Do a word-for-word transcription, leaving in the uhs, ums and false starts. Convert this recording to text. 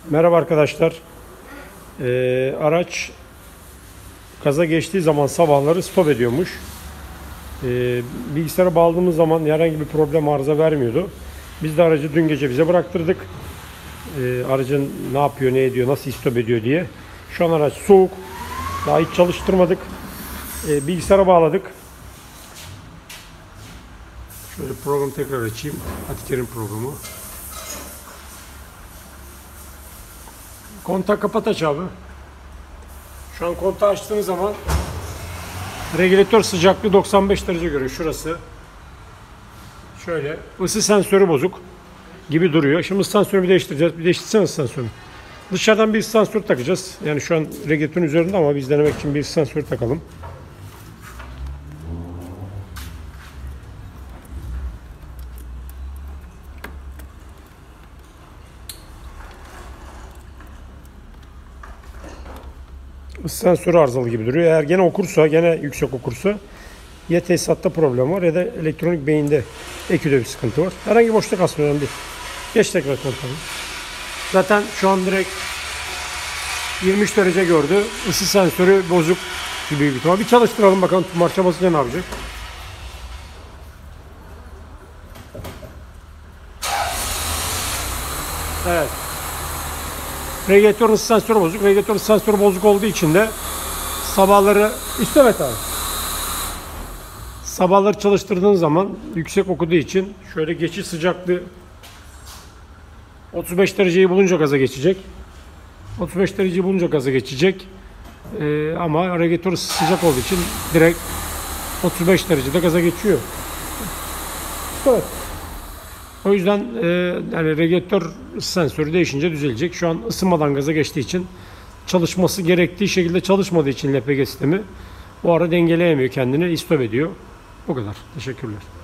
Merhaba arkadaşlar. Ee, araç gaza geçtiği zaman sabahları stop ediyormuş. Ee, bilgisayara bağladığımız zaman herhangi bir problem, arıza vermiyordu. Biz de aracı dün gece bize bıraktırdık. Ee, aracın ne yapıyor, ne ediyor, nasıl stop ediyor diye. Şu an araç soğuk. Daha hiç çalıştırmadık. Ee, bilgisayara bağladık. Şöyle programı tekrar açayım. Atiker'in programı. Kontak kapat aç abi. Şu an kontağı açtığınız zaman regülatör sıcaklığı doksan beş derece görüyor şurası. Şöyle ısı sensörü bozuk gibi duruyor. Şimdi ısı sensörü bir değiştireceğiz. Bir değiştirsene ısı sensörü. Dışarıdan bir ısı sensörü takacağız. Yani şu an regülatörün üzerinde ama biz denemek için bir ısı sensörü takalım. Isı sensörü arızalı gibi duruyor. Eğer gene okursa, gene yüksek okursa ya tesisatta problem var ya da elektronik beyinde eküde bir sıkıntı var. Herhangi boşluk asmıyor değil. Geç tekrar kontrolü. Zaten şu an direkt yirmi üç derece gördü. Isı sensörü bozuk gibi bir ihtimal. Bir çalıştıralım bakalım marşa basınca ne yapacak. Evet. Regülatörün ısı sensörü bozuk. Regülatörün ısı sensörü bozuk olduğu için de sabahları istemet abi. Sabahları çalıştırdığın zaman yüksek okuduğu için şöyle geçiş sıcaklığı otuz beş dereceyi bulunca gaza geçecek. otuz beş dereceyi bulunca gaza geçecek. Ee, ama regülatör sıcak olduğu için direkt otuz beş derecede gaza geçiyor. Evet. O yüzden e, yani regülatör sensörü değişince düzelecek. Şu an ısınmadan gaza geçtiği için, çalışması gerektiği şekilde çalışmadığı için L P G sistemi o ara dengeleyemiyor kendini, istop ediyor. Bu kadar. Teşekkürler.